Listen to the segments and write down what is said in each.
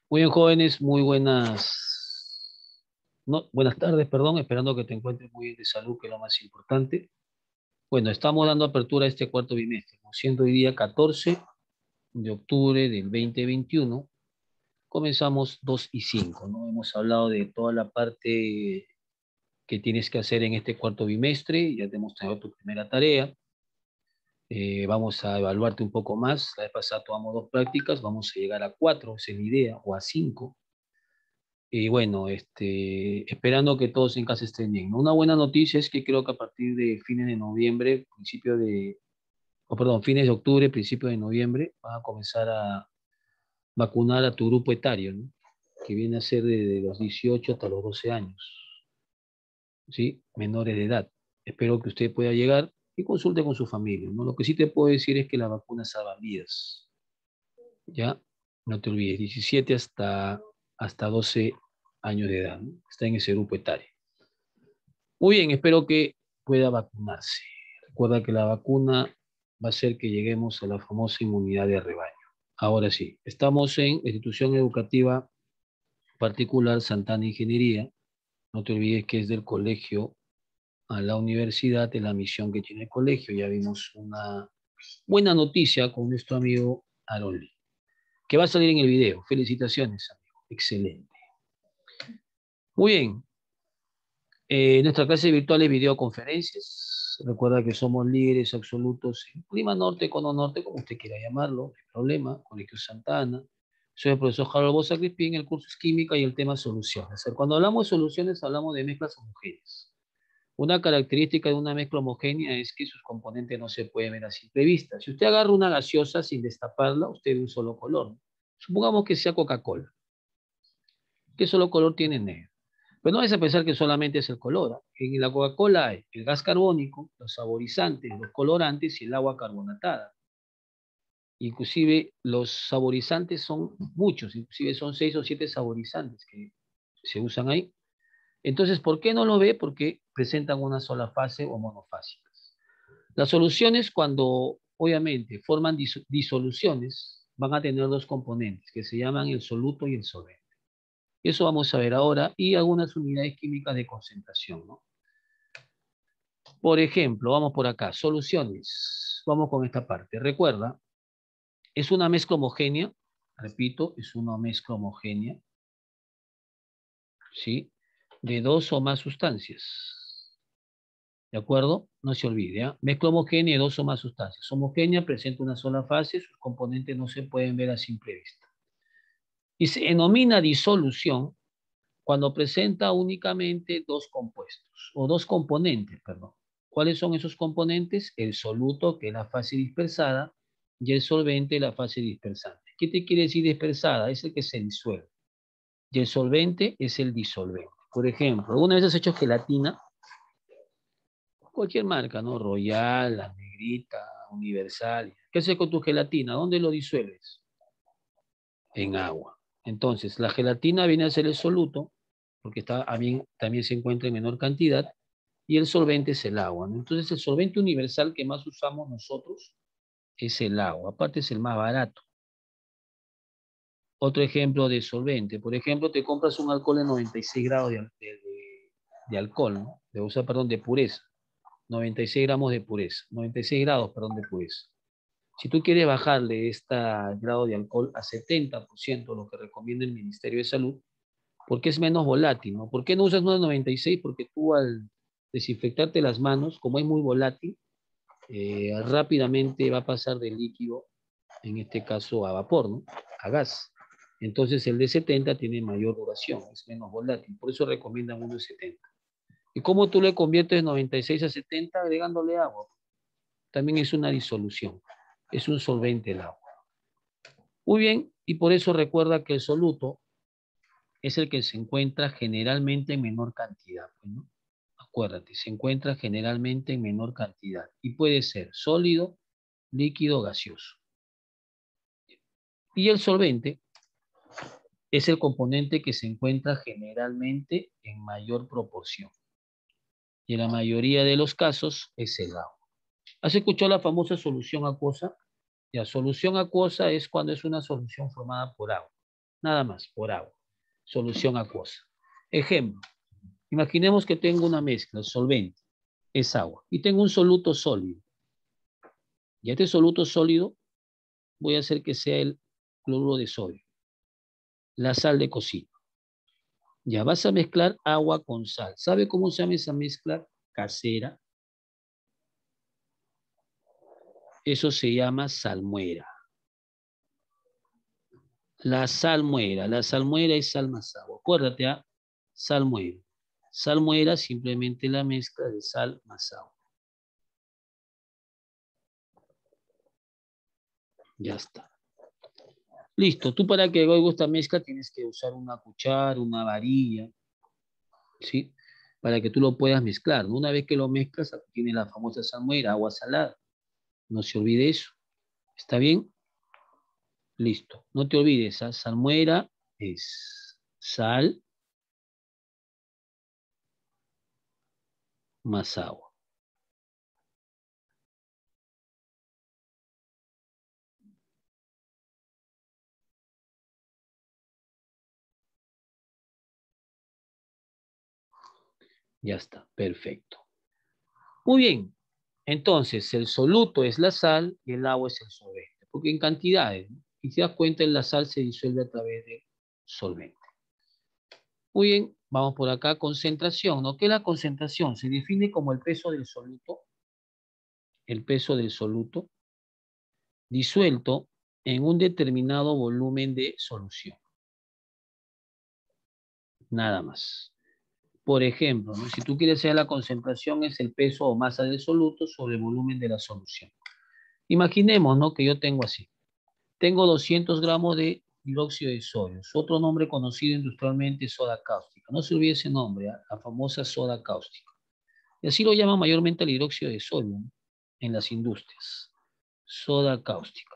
Muy bien, jóvenes, muy buenas tardes, perdón, esperando que te encuentres muy bien de salud, que es lo más importante. Bueno, estamos dando apertura a este cuarto bimestre, ¿no? Siendo hoy día 14 de octubre del 2021, comenzamos 2 y 5, ¿no? Hemos hablado de toda la parte que tienes que hacer en este cuarto bimestre, ya te hemos traído tu primera tarea. Vamos a evaluarte un poco más. La vez pasada tomamos 2 prácticas, vamos a llegar a 4, esa es la idea, o a 5. Y bueno, esperando que todos en casa estén bien, ¿no? Una buena noticia es que creo que a partir de fines de noviembre, fines de octubre, principio de noviembre, van a comenzar a vacunar a tu grupo etario, ¿no? Que viene a ser de los 18 hasta los 12 años, ¿sí? Menores de edad. Espero que usted pueda llegar y consulte con su familia, ¿no? Lo que sí te puedo decir es que la vacuna salva vidas, ¿ya? No te olvides, 17 hasta 12 años de edad, ¿no? Está en ese grupo etario. Muy bien, espero que pueda vacunarse. Recuerda que la vacuna va a hacer que lleguemos a la famosa inmunidad de rebaño. Ahora sí, estamos en la institución educativa particular Santana Ingeniería. No te olvides que es del colegio a la universidad, de la misión que tiene el colegio. Ya vimos una buena noticia con nuestro amigo Aaron Lee, que va a salir en el video. Felicitaciones, amigo. Excelente. Muy bien, nuestra clase virtual es videoconferencias. Recuerda que somos líderes absolutos en Lima Norte, Cono Norte, como usted quiera llamarlo, no hay problema, Colegio Santana. Soy el profesor Harold Bosa Crispín, el curso es química y el tema soluciones. O sea, cuando hablamos de soluciones, hablamos de mezclas homogéneas. Una característica de una mezcla homogénea es que sus componentes no se pueden ver a simple vista. Si usted agarra una gaseosa sin destaparla, usted ve un solo color. Supongamos que sea Coca-Cola. ¿Qué solo color tiene? Negro. Pero no es a pensar que solamente es el color. ¿Ah? En la Coca-Cola hay el gas carbónico, los saborizantes, los colorantes y el agua carbonatada. Inclusive los saborizantes son muchos, inclusive son 6 o 7 saborizantes que se usan ahí. Entonces, ¿por qué no lo ve? Porque presentan una sola fase o monofásicas. Las soluciones, cuando obviamente forman disoluciones, van a tener dos componentes que se llaman el soluto y el solvente. Eso vamos a ver ahora y algunas unidades químicas de concentración, ¿no? Por ejemplo, vamos por acá, soluciones. Vamos con esta parte. Recuerda, es una mezcla homogénea, repito, es una mezcla homogénea, ¿sí? De dos o más sustancias. ¿De acuerdo? No se olvide, ¿eh? Mezcla homogénea de dos o más sustancias. Homogénea presenta una sola fase, sus componentes no se pueden ver a simple vista. Y se denomina disolución cuando presenta únicamente dos compuestos, o dos componentes, perdón. ¿Cuáles son esos componentes? El soluto, que es la fase dispersada, y el solvente, la fase dispersante. ¿Qué te quiere decir dispersada? Es el que se disuelve. Y el solvente es el disolvente. Por ejemplo, ¿alguna vez has hecho gelatina? Cualquier marca, ¿no? Royal, La Negrita, Universal. ¿Qué haces con tu gelatina? ¿Dónde lo disuelves? En agua. Entonces, la gelatina viene a ser el soluto, porque también se encuentra en menor cantidad, y el solvente es el agua, ¿no? Entonces, el solvente universal que más usamos nosotros es el agua, aparte es el más barato. Otro ejemplo de solvente, por ejemplo, te compras un alcohol de 96 grados de alcohol, ¿no? De pureza, 96 gramos de pureza, 96 grados, perdón, de pureza. Si tú quieres bajarle este grado de alcohol a 70%, lo que recomienda el Ministerio de Salud, porque es menos volátil, ¿no? ¿Por qué no usas 996? Porque tú al desinfectarte las manos, como es muy volátil, rápidamente va a pasar de líquido, en este caso a vapor, ¿no? A gas. Entonces el de 70 tiene mayor duración, es menos volátil, por eso recomiendan uno de 70. ¿Y cómo tú le conviertes 96 a 70? Agregándole agua. También es una disolución, es un solvente el agua. Muy bien, y por eso recuerda que el soluto es el que se encuentra generalmente en menor cantidad, pues, ¿no? Acuérdate, se encuentra generalmente en menor cantidad y puede ser sólido, líquido, gaseoso. Y el solvente es el componente que se encuentra generalmente en mayor proporción. Y en la mayoría de los casos es el agua. ¿Has escuchado la famosa solución acuosa? La solución acuosa es cuando es una solución formada por agua. nada más, por agua. Solución acuosa. Ejemplo, imaginemos que tengo una mezcla, el solvente es agua, y tengo un soluto sólido. Y este soluto sólido voy a hacer que sea el cloruro de sodio, la sal de cocina. Ya vas a mezclar agua con sal. ¿Sabe cómo se llama esa mezcla casera? Eso se llama salmuera. La salmuera es sal más agua. Acuérdate, ¿ah? Salmuera. Salmuera simplemente la mezcla de sal más agua. Ya está. Listo. Tú para que hagas esta mezcla tienes que usar una cuchara, una varilla, ¿sí? Para que tú lo puedas mezclar, ¿no? Una vez que lo mezclas, aquí tienes la famosa salmuera, agua salada. No se olvide eso. ¿Está bien? Listo. No te olvides, ¿ah? Salmuera es sal más agua. Ya está. Perfecto. Muy bien. Entonces, el soluto es la sal y el agua es el solvente. Porque en cantidades, ¿no? Y si te das cuenta, la sal se disuelve a través del solvente. Muy bien. Vamos por acá. Concentración, ¿no? ¿Qué es la concentración? Se define como el peso del soluto. El peso del soluto disuelto en un determinado volumen de solución. Nada más. Por ejemplo, ¿no? Si tú quieres saber la concentración, es el peso o masa del soluto sobre el volumen de la solución. Imaginemos, ¿no? Que yo tengo así. Tengo 200 gramos de hidróxido de sodio. Su otro nombre conocido industrialmente es soda cáustica. No se olvide ese nombre, ¿eh? La famosa soda cáustica. Y así lo llaman mayormente el hidróxido de sodio, ¿no? En las industrias. Soda cáustica.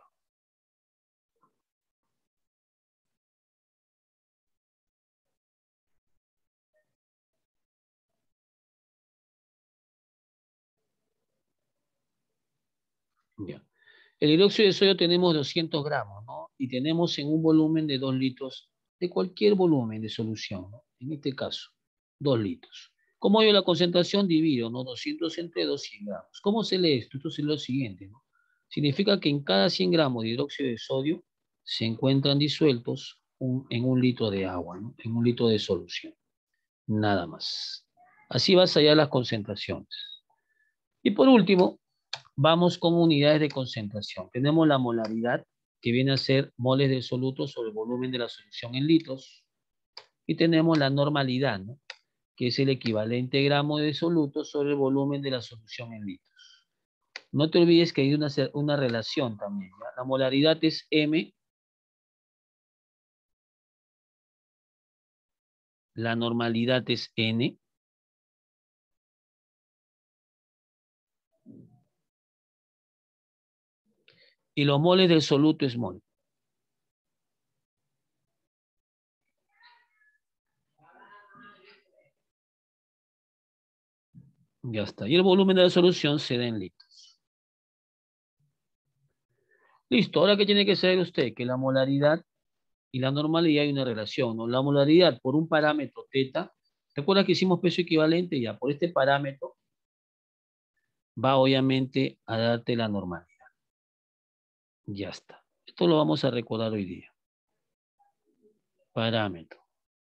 Ya. El hidróxido de sodio tenemos 200 gramos, ¿no? Y tenemos en un volumen de 2 litros, de cualquier volumen de solución, ¿no? En este caso, 2 litros. ¿Cómo yo la concentración divido, ¿no? 200 entre 2, 100 gramos. ¿Cómo se lee esto? Esto es lo siguiente, ¿no? Significa que en cada 100 gramos de hidróxido de sodio se encuentran disueltos en un litro de agua, ¿no? En un litro de solución. Nada más. Así vas a hallar las concentraciones. Y por último, vamos con unidades de concentración. Tenemos la molaridad, que viene a ser moles de soluto sobre el volumen de la solución en litros. Y tenemos la normalidad, ¿no? Que es el equivalente gramo de soluto sobre el volumen de la solución en litros. No te olvides que hay una relación también, ¿ya? La molaridad es M, la normalidad es N, y los moles del soluto es mol. Ya está. Y el volumen de la solución se da en litros. Listo. Ahora, ¿qué tiene que saber usted? Que la molaridad y la normalidad hay una relación, ¿no? La molaridad por un parámetro teta. ¿Recuerda que hicimos peso equivalente? Ya, por este parámetro va obviamente a darte la normalidad. Ya está. Esto lo vamos a recordar hoy día. Parámetro.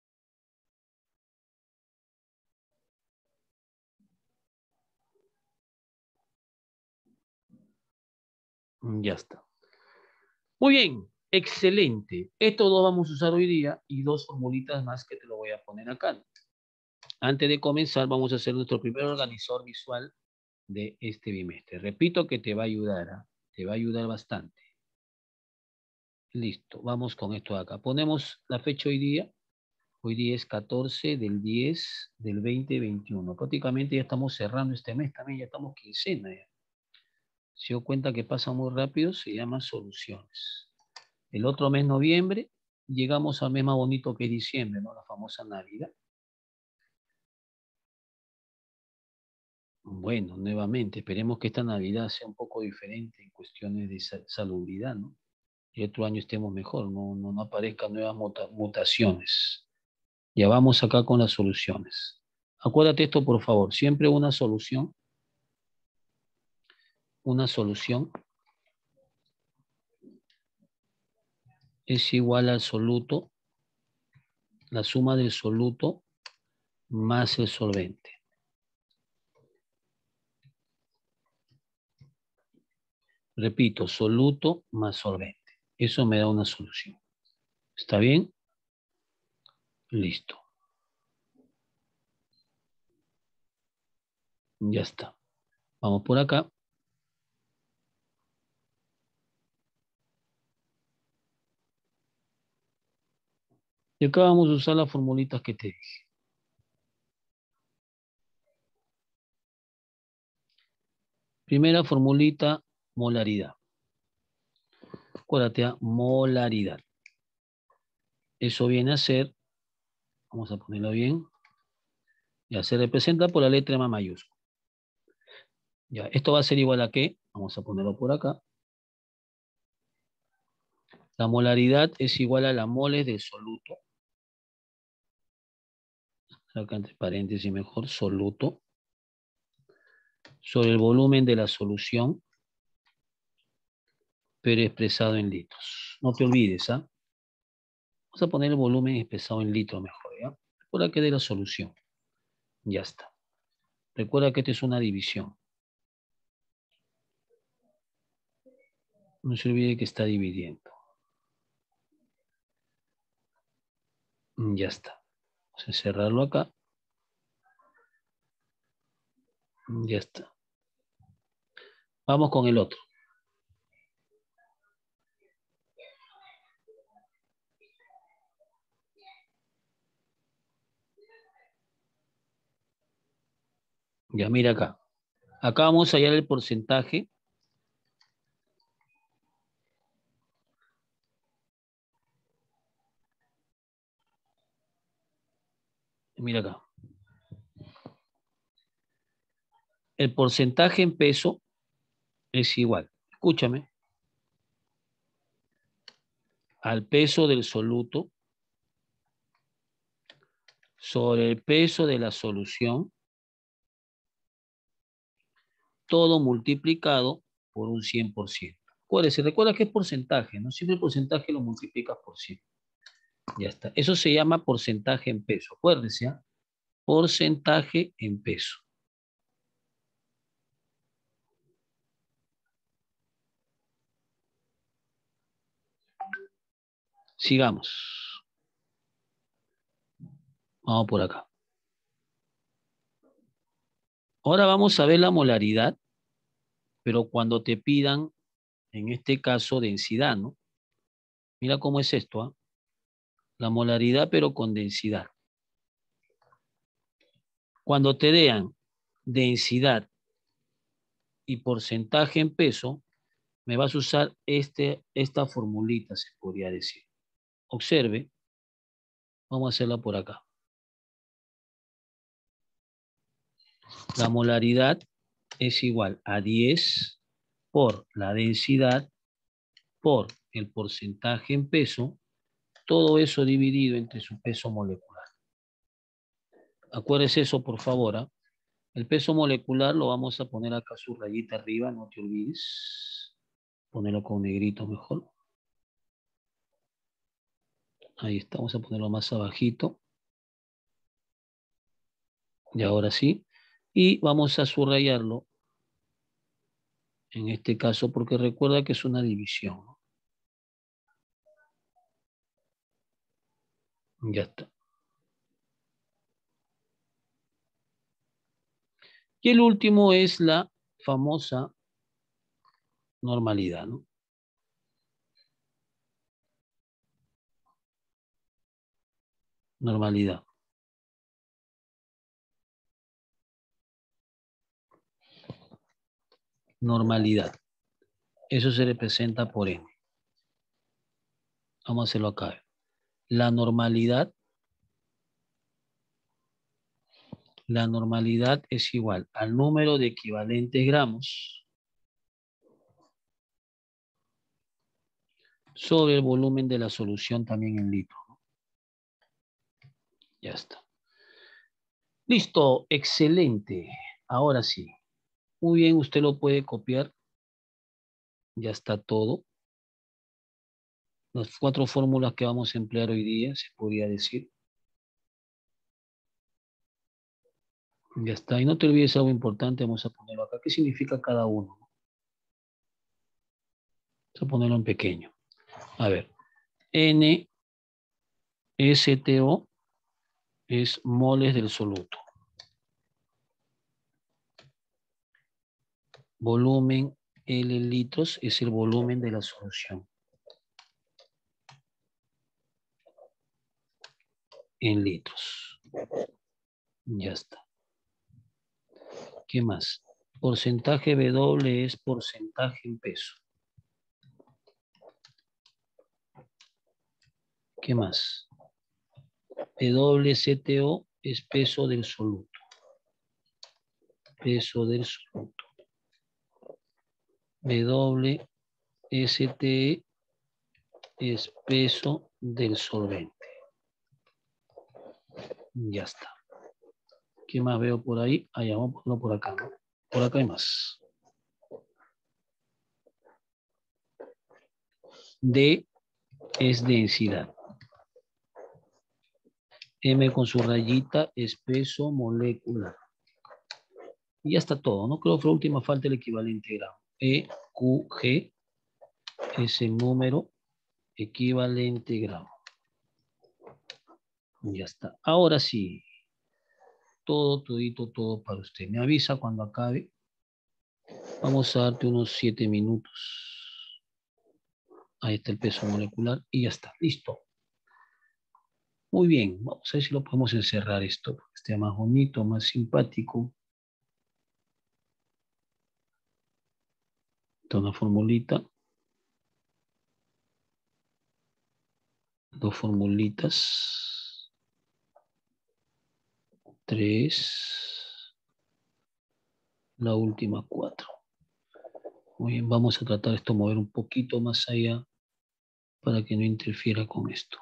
Ya está. Muy bien, excelente. Esto lo vamos a usar hoy día y dos formulitas más que te lo voy a poner acá. Antes de comenzar, vamos a hacer nuestro primer organizador visual de este bimestre. Repito que te va a ayudar, ¿eh? Te va a ayudar bastante. Listo, vamos con esto de acá. Ponemos la fecha hoy día. Hoy día es 14 del 10 del 2021. Prácticamente ya estamos cerrando este mes también, ya estamos quincena. Ya. Se dio cuenta que pasa muy rápido, se llama soluciones. El otro mes, noviembre, llegamos al mes más bonito que es diciembre, ¿no? La famosa Navidad. Bueno, nuevamente, esperemos que esta Navidad sea un poco diferente en cuestiones de salubridad, ¿no? y otro año estemos mejor, no aparezcan nuevas mutaciones. Ya vamos acá con las soluciones. Acuérdate esto, por favor, siempre una solución es igual al soluto, la suma del soluto más el solvente. Repito, soluto más solvente. Eso me da una solución. ¿Está bien? Listo. Ya está. Vamos por acá. Y acá vamos a usar las formulitas que te dije. Primera formulita, molaridad. Acuérdate, molaridad. Eso viene a ser, vamos a ponerlo bien, ya se representa por la letra M mayúscula. Ya, esto va a ser igual a qué, vamos a ponerlo por acá. La molaridad es igual a la moles del soluto. Acá entre paréntesis mejor, soluto. Sobre el volumen de la solución, pero expresado en litros. No te olvides, ¿ah? Vamos a poner el volumen expresado en litros mejor, ¿ya? Recuerda que de la solución. Ya está. Recuerda que esta es una división. No se olvide que está dividiendo. Ya está. Vamos a cerrarlo acá. Ya está. Vamos con el otro. Ya mira acá. Acá vamos a hallar el porcentaje. Mira acá. El porcentaje en peso es igual. Escúchame. Al peso del soluto sobre el peso de la solución, todo multiplicado por un 100%. Acuérdese, recuerda que es porcentaje, ¿no? Siempre el porcentaje lo multiplicas por 100. Ya está. Eso se llama porcentaje en peso. Acuérdese, ¿eh? Porcentaje en peso. Sigamos. Vamos por acá. Ahora vamos a ver la molaridad, pero cuando te pidan, en este caso, densidad, ¿no? Mira cómo es esto, ¿ah? La molaridad, pero con densidad. Cuando te den densidad y porcentaje en peso, me vas a usar esta formulita, se podría decir. Observe, vamos a hacerla por acá. La molaridad es igual a 10 por la densidad por el porcentaje en peso, todo eso dividido entre su peso molecular. Acuérdese eso, por favor, ¿eh? El peso molecular lo vamos a poner acá su rayita arriba, no te olvides. Ponerlo con negrito mejor. Ahí está, vamos a ponerlo más abajito. Y ahora sí. Y vamos a subrayarlo. En este caso, porque recuerda que es una división, ¿no? Ya está. Y el último es la famosa normalidad, ¿no? Normalidad. Normalidad. Eso se representa por N. Vamos a hacerlo acá. La normalidad es igual al número de equivalentes gramos sobre el volumen de la solución también en litros, ¿no? Ya está. Listo, excelente. Ahora sí. Muy bien, usted lo puede copiar. Ya está todo. Las 4 fórmulas que vamos a emplear hoy día, se podría decir. Ya está. Y no te olvides algo importante, vamos a ponerlo acá. ¿Qué significa cada uno? Vamos a ponerlo en pequeño. A ver. NSTO es moles del soluto. Volumen L litros es el volumen de la solución. En litros. Ya está. ¿Qué más? Porcentaje W es porcentaje en peso. ¿Qué más? WCTO es peso del soluto. Peso del soluto. WSTE es peso del solvente. Ya está. ¿Qué más veo por ahí? Allá, vamos a ponerlo por acá, ¿no? Por acá hay más. D es densidad. M con su rayita es peso molecular. Y ya está todo, ¿no? Creo que la última falta el equivalente gramo. EQG es el número equivalente gramo. Ya está. Ahora sí. Todo, todito, todo para usted. Me avisa cuando acabe. Vamos a darte unos 7 minutos. Ahí está el peso molecular y ya está. Listo. Muy bien. Vamos a ver si lo podemos encerrar esto. Para que esté más bonito, más simpático. Esta es una formulita. Dos formulitas. 3. La última 4. Muy bien, vamos a tratar esto mover un poquito más allá para que no interfiera con esto.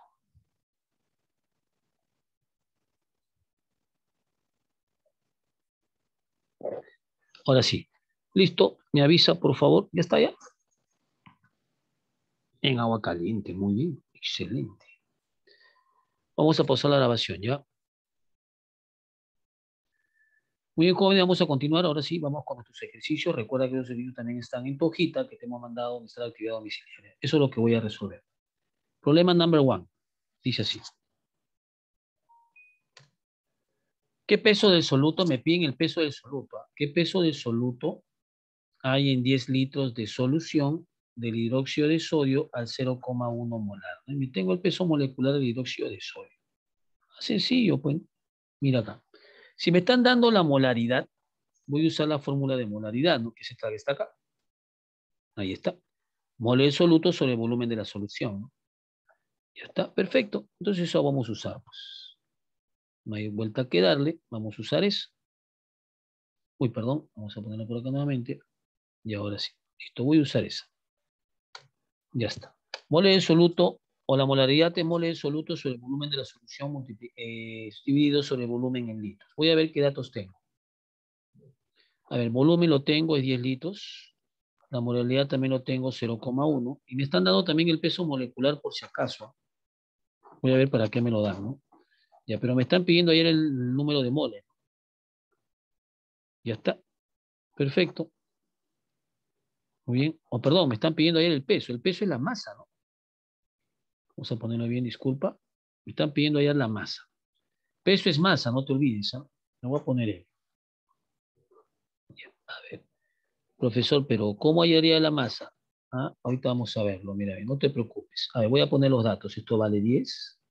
Ahora sí. Listo. Me avisa, por favor. ¿Ya está ya? En agua caliente. Muy bien. Excelente. Vamos a pausar la grabación, ¿ya? Muy bien, jóvenes, vamos a continuar. Ahora sí, vamos con nuestros ejercicios. Recuerda que los ejercicios también están en tu hojita que te hemos mandado donde está la actividad domiciliaria. Eso es lo que voy a resolver. Problema number 1. Dice así. ¿Qué peso del soluto? Me piden el peso del soluto. ¿Qué peso del soluto hay en 10 litros de solución del hidróxido de sodio al 0,1 molar? Y tengo el peso molecular del hidróxido de sodio. Sencillo, pues. Mira acá. Si me están dando la molaridad, voy a usar la fórmula de molaridad, ¿no? Que es esta que está acá. Ahí está. Mole del soluto sobre el volumen de la solución, ¿no? Ya está, perfecto. Entonces eso vamos a usar, pues. No hay vuelta que darle. Vamos a usar eso. Uy, perdón. Vamos a ponerlo por acá nuevamente. Y ahora sí. Listo, voy a usar esa. Ya está. Mole del soluto o la molaridad de mole del soluto sobre el volumen de la solución dividido sobre el volumen en litros. Voy a ver qué datos tengo. A ver, el volumen lo tengo, es 10 litros. La molaridad también lo tengo, 0,1. Y me están dando también el peso molecular por si acaso. Voy a ver para qué me lo dan, ¿no? Ya, pero me están pidiendo ayer el número de moles. Ya está. Perfecto. Muy bien. O perdón, me están pidiendo ayer el peso. El peso es la masa, ¿no? Vamos a ponerlo bien, disculpa. Me están pidiendo ayer la masa. Peso es masa, no te olvides, ¿ah? Lo voy a poner él. Ya, a ver. Profesor, pero ¿cómo hallaría la masa? ¿Ah? Ahorita vamos a verlo, mira, no te preocupes. A ver, voy a poner los datos. Esto vale 10.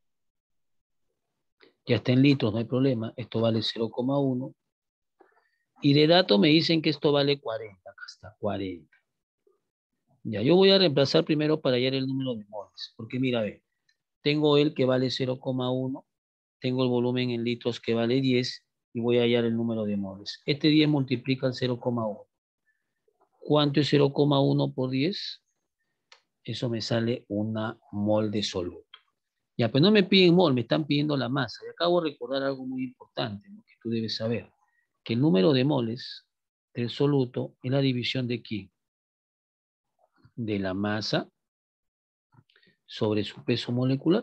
Ya está en litros, no hay problema. Esto vale 0,1. Y de dato me dicen que esto vale 40. Acá está, 40. Ya, yo voy a reemplazar primero para hallar el número de moles. Porque mira, ve, tengo el que vale 0,1, tengo el volumen en litros que vale 10 y voy a hallar el número de moles. Este 10 multiplica el 0,1. ¿Cuánto es 0,1 por 10? Eso me sale una mol de soluto. Ya, pues no me piden mol, me están pidiendo la masa. Y acabo de recordar algo muy importante, ¿no? Que tú debes saber. Que el número de moles del soluto es la división de ¿quién? De la masa sobre su peso molecular.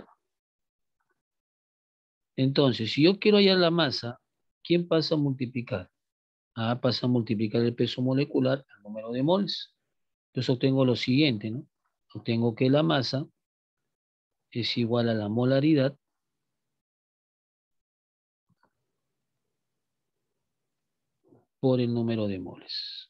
Entonces, si yo quiero hallar la masa, ¿quién pasa a multiplicar? Ah, pasa a multiplicar el peso molecular al número de moles. Entonces obtengo lo siguiente, ¿no? Obtengo que la masa es igual a la molaridad por el número de moles.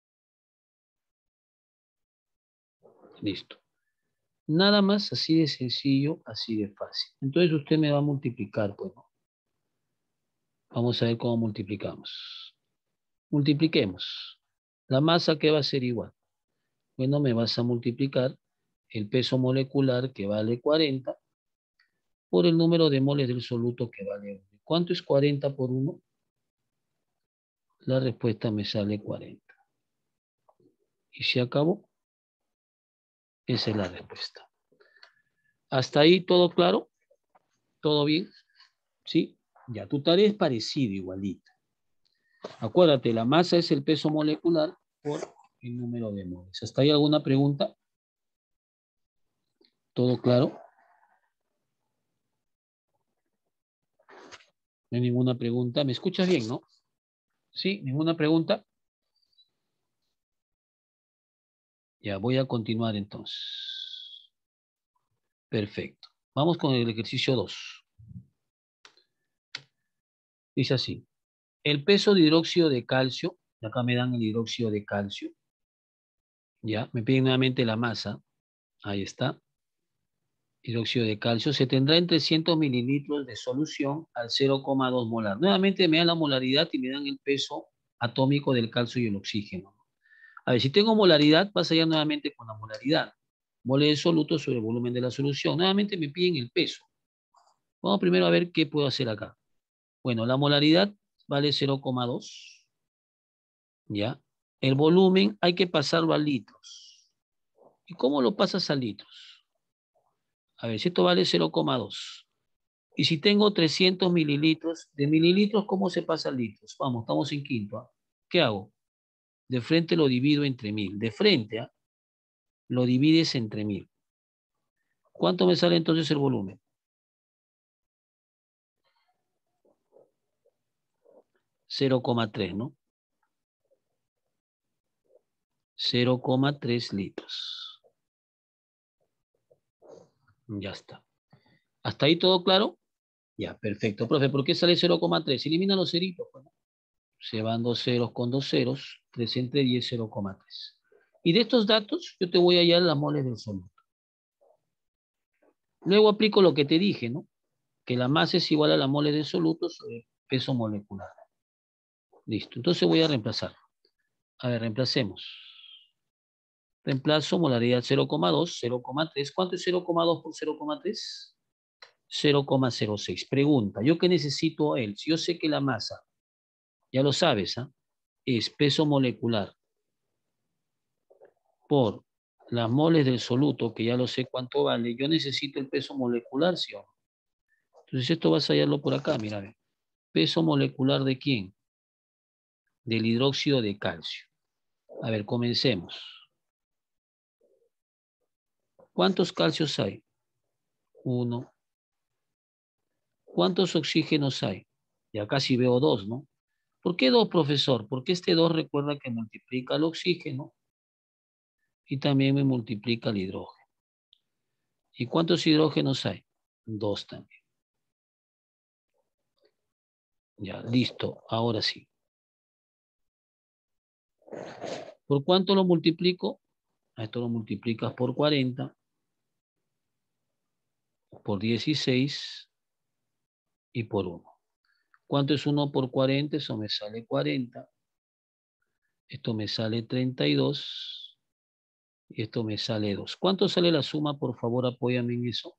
Listo. Nada más así de sencillo, así de fácil. Entonces usted me va a multiplicar, pues, ¿no? Vamos a ver cómo multiplicamos. Multipliquemos. La masa, ¿qué va a ser igual? Bueno, me vas a multiplicar el peso molecular, que vale 40, por el número de moles del soluto, que vale 1. ¿Cuánto es 40 por 1? La respuesta me sale 40. Y se acabó. Esa es la respuesta. ¿Hasta ahí todo claro? ¿Todo bien? ¿Sí? Ya, tu tarea es parecida, igualita. Acuérdate, la masa es el peso molecular por el número de moles. ¿Hasta ahí alguna pregunta? ¿Todo claro? No hay ninguna pregunta. ¿Me escuchas bien, no? ¿Sí? ¿Ninguna pregunta? Ya, voy a continuar entonces. Perfecto. Vamos con el ejercicio 2. Dice así. El peso de hidróxido de calcio, acá me dan el hidróxido de calcio, ya, me piden nuevamente la masa, ahí está, hidróxido de calcio, se tendrá en 300 mililitros de solución al 0,2 molar. Nuevamente me dan la molaridad y me dan el peso atómico del calcio y el oxígeno. A ver, si tengo molaridad, vas allá nuevamente con la molaridad. Mole de soluto sobre el volumen de la solución. Nuevamente me piden el peso. Vamos primero a ver qué puedo hacer acá. Bueno, la molaridad vale 0,2. ¿Ya? El volumen hay que pasarlo a litros. ¿Y cómo lo pasas a litros? A ver, si esto vale 0,2. Y si tengo 300 mililitros, de mililitros, ¿cómo se pasa a litros? Vamos, estamos en quinto. ¿Ah? ¿Qué hago? De frente lo divido entre 1000. De frente, ¿ah? Lo divides entre 1000. ¿Cuánto me sale entonces el volumen? 0,3, ¿no? 0,3 litros. Ya está. ¿Hasta ahí todo claro? Ya, perfecto. Profe, ¿por qué sale 0,3? Elimina los ceritos. Pues, ¿no? Se van dos ceros con dos ceros. 3 entre 10, 0,3. Y de estos datos, yo te voy a hallar las moles del soluto. Luego aplico lo que te dije, ¿no? Que la masa es igual a la mole del soluto sobre el peso molecular. Listo. Entonces voy a reemplazar. A ver, reemplacemos. Reemplazo molaridad 0,2, 0,3. ¿Cuánto es 0,2 por 0,3? 0,06. Pregunta, ¿yo qué necesito a él? Si yo sé que la masa, ya lo sabes, ¿ah? Es peso molecular por las moles del soluto, que ya lo sé cuánto vale, yo necesito el peso molecular, ¿sí o no? Entonces esto vas a hallarlo por acá, mira, ve. ¿Peso molecular de quién? Del hidróxido de calcio. A ver, comencemos. ¿Cuántos calcios hay? 1. ¿Cuántos oxígenos hay? Y acá sí veo 2, ¿no? ¿Por qué 2, profesor? Porque este 2 recuerda que multiplica el oxígeno y también me multiplica el hidrógeno. ¿Y cuántos hidrógenos hay? 2 también. Ya, listo. Ahora sí. ¿Por cuánto lo multiplico? A esto lo multiplicas por 40, por 16 y por 1. ¿Cuánto es 1 por 40? Eso me sale 40. Esto me sale 32. Y esto me sale 2. ¿Cuánto sale la suma? Por favor, apóyame en eso.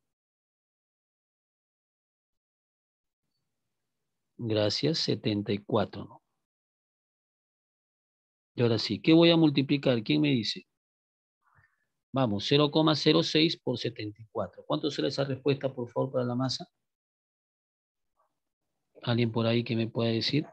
Gracias, 74, ¿no? Y ahora sí, ¿qué voy a multiplicar? ¿Quién me dice? Vamos, 0,06 por 74. ¿Cuánto será esa respuesta, por favor, para la masa? ¿Alguien por ahí que me pueda decir?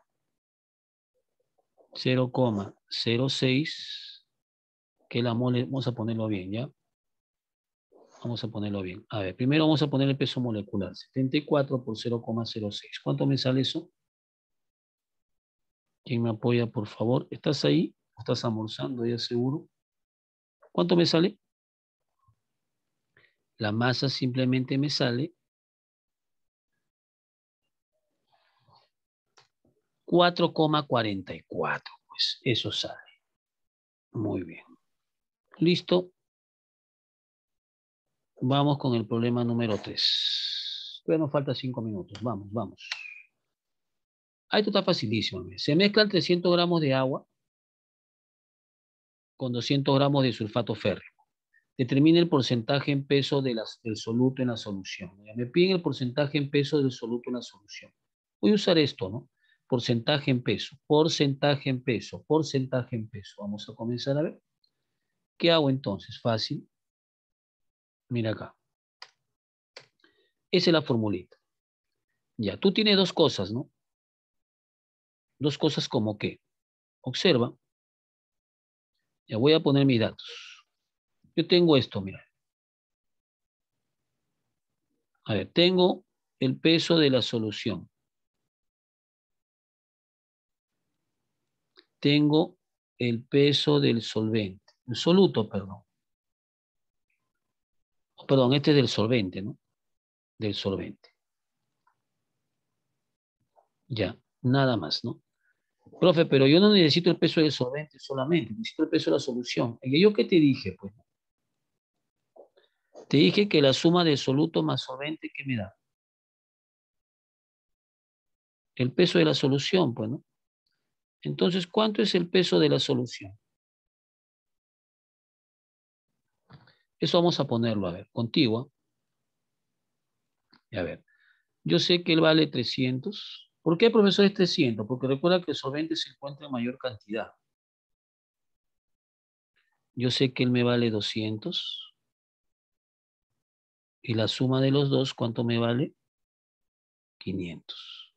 0,06, que la mole, vamos a ponerlo bien, ¿ya? Vamos a ponerlo bien. A ver, primero vamos a poner el peso molecular. 74 por 0,06. ¿Cuánto me sale eso? ¿Quién me apoya, por favor? ¿Estás ahí? ¿Estás almorzando ya seguro? ¿Cuánto me sale? La masa simplemente me sale 4,44. Pues eso sale. Muy bien. ¿Listo? Vamos con el problema número 3. Todavía nos falta 5 minutos. Vamos, vamos. Ah, esto está facilísimo. Se mezclan 300 gramos de agua con 200 gramos de sulfato férreo. Determine el porcentaje en peso del soluto en la solución. Me piden el porcentaje en peso del soluto en la solución. Voy a usar esto, ¿no? Porcentaje en peso, porcentaje en peso, porcentaje en peso. Vamos a comenzar a ver. ¿Qué hago entonces? Fácil. Mira acá. Esa es la formulita. Ya, tú tienes dos cosas, ¿no? Dos cosas como que. Observa. Ya voy a poner mis datos. Yo tengo esto, mira. A ver, tengo el peso de la solución. Tengo el peso del solvente. El soluto, perdón. Perdón, este es del solvente, ¿no? Del solvente. Ya, nada más, ¿no? Profe, pero yo no necesito el peso del solvente solamente, necesito el peso de la solución. ¿Y yo qué te dije, pues? Te dije que la suma del soluto más solvente, ¿qué me da? El peso de la solución, pues, ¿no? Entonces, ¿cuánto es el peso de la solución? Eso vamos a ponerlo, a ver, contigua. A ver, yo sé que él vale 300. ¿Por qué, profesor, es 300? Porque recuerda que el solvente se encuentra en mayor cantidad. Yo sé que él me vale 200. Y la suma de los dos, ¿cuánto me vale? 500.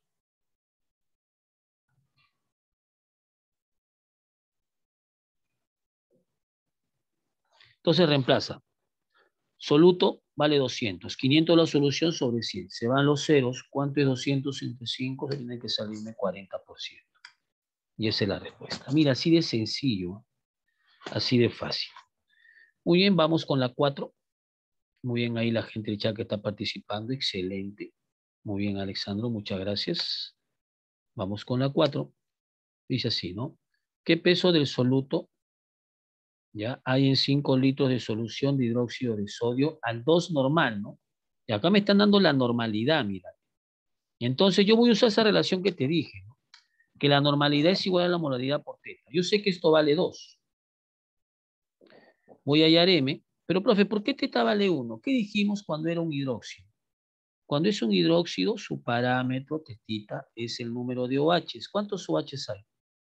Entonces reemplaza. Soluto vale 200. 500 la solución sobre 100. Se van los ceros. ¿Cuánto es 200 entre 5? Se tiene que salirme 40%. Y esa es la respuesta. Mira, así de sencillo. Así de fácil. Muy bien, vamos con la 4. Muy bien, ahí la gente del chat que está participando. Excelente. Muy bien, Alexandro. Muchas gracias. Vamos con la 4. Dice así, ¿no? ¿Qué peso del soluto ya hay en 5 litros de solución de hidróxido de sodio al 2 normal, ¿no? Y acá me están dando la normalidad, mira. Y entonces yo voy a usar esa relación que te dije, ¿no? Que la normalidad es igual a la molaridad por teta. Yo sé que esto vale 2. Voy a hallar M, pero profe, ¿por qué teta vale 1? ¿Qué dijimos cuando era un hidróxido? Cuando es un hidróxido, su parámetro, tetita, es el número de OHs. ¿Cuántos OHs hay?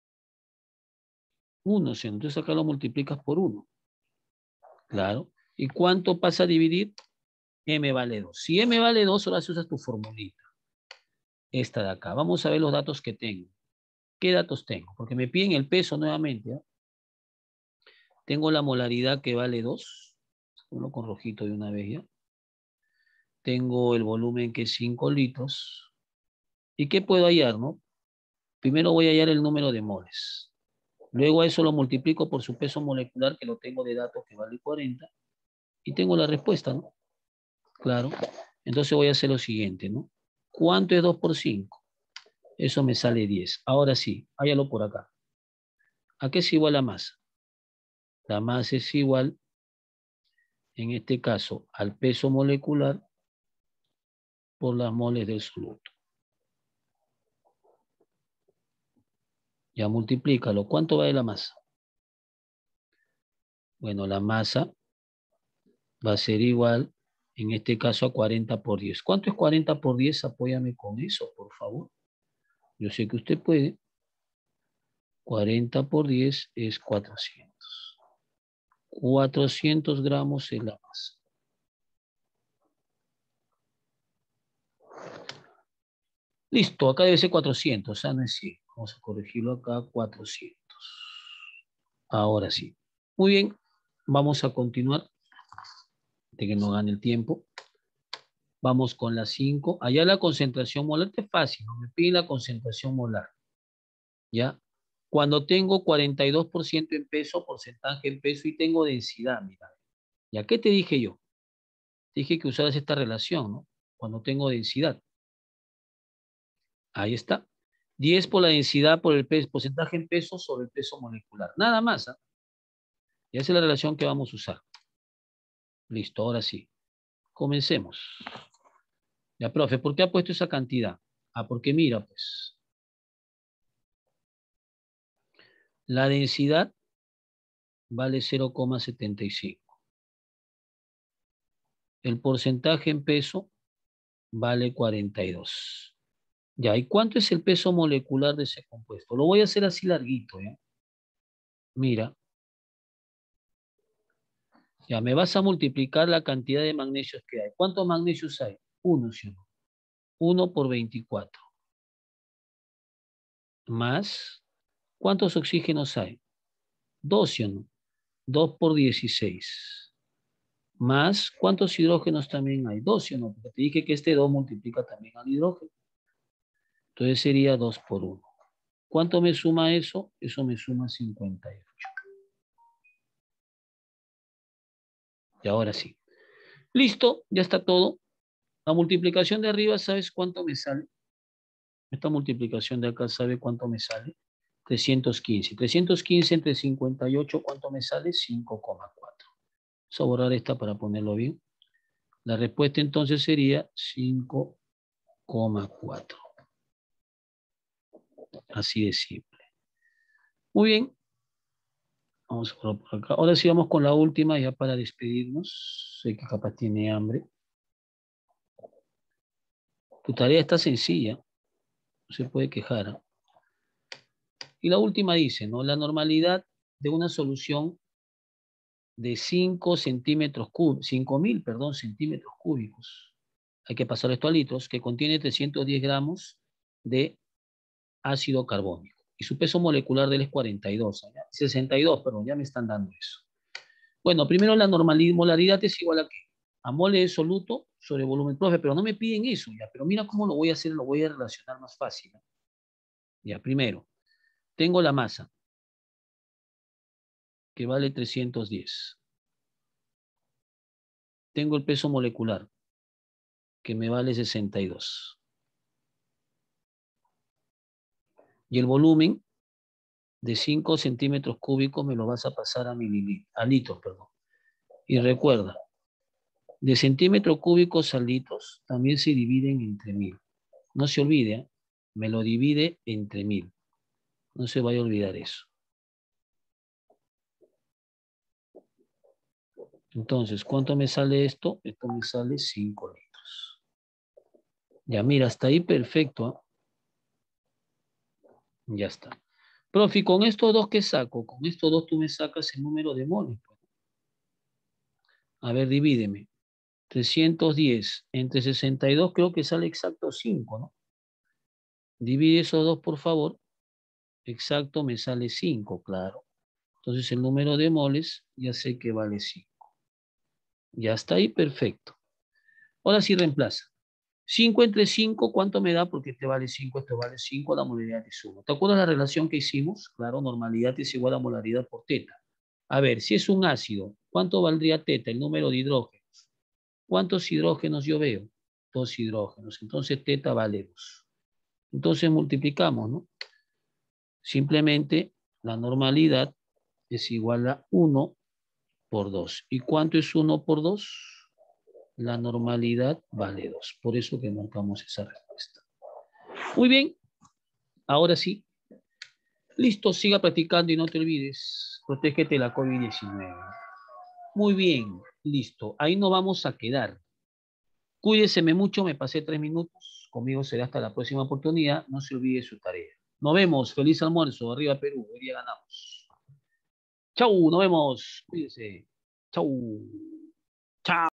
1, ¿sí? Entonces acá lo multiplicas por 1. Claro. ¿Y cuánto pasa a dividir? M vale 2. Si M vale 2, ahora se usa tu formulita. Esta de acá. Vamos a ver los datos que tengo. ¿Qué datos tengo? Porque me piden el peso nuevamente. ¿Eh? Tengo la molaridad que vale 2. Uno con rojito de una vez ya. Tengo el volumen que es 5 litros. ¿Y qué puedo hallar, no? Primero voy a hallar el número de moles. Luego a eso lo multiplico por su peso molecular, que lo tengo de datos que vale 40. Y tengo la respuesta, ¿no? Claro. Entonces voy a hacer lo siguiente, ¿no? ¿Cuánto es 2 por 5? Eso me sale 10. Ahora sí, hállalo por acá. ¿A qué es igual la masa? La masa es igual, en este caso, al peso molecular por las moles del soluto. Ya multiplícalo. ¿Cuánto vale la masa? Bueno, la masa va a ser igual, en este caso, a 40 por 10. ¿Cuánto es 40 por 10? Apóyame con eso, por favor. Yo sé que usted puede. 40 por 10 es 400. 400 gramos es la masa. Listo, acá debe ser 400, no es 100. Vamos a corregirlo acá, 400. Ahora sí. Muy bien, vamos a continuar. De que no gane el tiempo. Vamos con la 5. Allá la concentración molar, es fácil, no me piden la concentración molar. ¿Ya? Cuando tengo 42% en peso, porcentaje en peso y tengo densidad, mira. ¿Ya qué te dije yo? Te dije que usaras esta relación, ¿no? Cuando tengo densidad. Ahí está. 10 por la densidad por el peso, porcentaje en peso sobre el peso molecular. Nada más, ¿eh? Y esa es la relación que vamos a usar. Listo, ahora sí. Comencemos. Ya, profe, ¿por qué ha puesto esa cantidad? Ah, porque mira, pues, la densidad vale 0,75. El porcentaje en peso vale 42. Ya, ¿y cuánto es el peso molecular de ese compuesto? Lo voy a hacer así larguito, ¿ya? Mira, ya me vas a multiplicar la cantidad de magnesios que hay. ¿Cuántos magnesios hay? Uno, ¿sí o no? 1 por 24. Más, ¿cuántos oxígenos hay? 2, ¿sí o no? 2 por 16. Más, ¿cuántos hidrógenos también hay? 2, ¿sí o no? Porque te dije que este 2 multiplica también al hidrógeno. Entonces sería 2 por 1. ¿Cuánto me suma eso? Eso me suma 58. Y ahora sí. Listo, ya está todo. La multiplicación de arriba, ¿sabes cuánto me sale? Esta multiplicación de acá, ¿sabe cuánto me sale? 315. 315 entre 58, ¿cuánto me sale? 5,4. Vamos a borrar esta para ponerlo bien. La respuesta entonces sería 5,4. Así de simple. Muy bien. Vamos por acá. Ahora sí vamos con la última ya para despedirnos. Sé que capaz tiene hambre. Tu tarea está sencilla. No se puede quejar, ¿eh? Y la última dice, ¿no? La normalidad de una solución de 5 centímetros cúbicos, 5.000, perdón, centímetros cúbicos. Hay que pasar esto a litros, que contiene 310 gramos de ácido carbónico. Y su peso molecular de él es 42, ¿ya? 62, perdón, ya me están dando eso. Bueno, primero la molaridad es igual a ¿qué? A mole soluto sobre volumen, profe, pero no me piden eso, ya. Pero mira cómo lo voy a hacer, lo voy a relacionar más fácil, ¿no? Ya, primero, tengo la masa, que vale 310. Tengo el peso molecular, que me vale 62. Y el volumen de 5 centímetros cúbicos me lo vas a pasar a litros, perdón. Y recuerda, de centímetros cúbicos a litros también se dividen entre 1000. No se olvide, ¿eh? Me lo divide entre 1000. No se vaya a olvidar eso. Entonces, ¿cuánto me sale esto? Esto me sale 5 litros. Ya, mira, hasta ahí perfecto, ¿eh? Ya está. Profe, ¿con estos dos qué saco? Con estos dos tú me sacas el número de moles. A ver, divídeme. 310 entre 62 creo que sale exacto 5, ¿no? Divide esos dos, por favor. Exacto, me sale 5, claro. Entonces el número de moles ya sé que vale 5. Ya está ahí, perfecto. Ahora sí reemplaza. 5 entre 5, ¿cuánto me da? Porque este vale 5, esto vale 5, la molaridad es 1. ¿Te acuerdas la relación que hicimos? Claro, normalidad es igual a molaridad por teta. A ver, si es un ácido, ¿cuánto valdría teta? El número de hidrógenos. ¿Cuántos hidrógenos yo veo? 2 hidrógenos. Entonces teta vale 2. Entonces multiplicamos, ¿no? Simplemente la normalidad es igual a 1 por 2. ¿Y cuánto es 1 por 2? La normalidad vale 2. Por eso que marcamos esa respuesta. Muy bien. Ahora sí. Listo, siga practicando y no te olvides. Protégete de la COVID-19. Muy bien. Listo. Ahí no vamos a quedar. Cuídeseme mucho. Me pasé 3 minutos. Conmigo será hasta la próxima oportunidad. No se olvide su tarea. Nos vemos. Feliz almuerzo. Arriba Perú. Hoy día ganamos. Chau, nos vemos. Cuídense. Chau. Chao.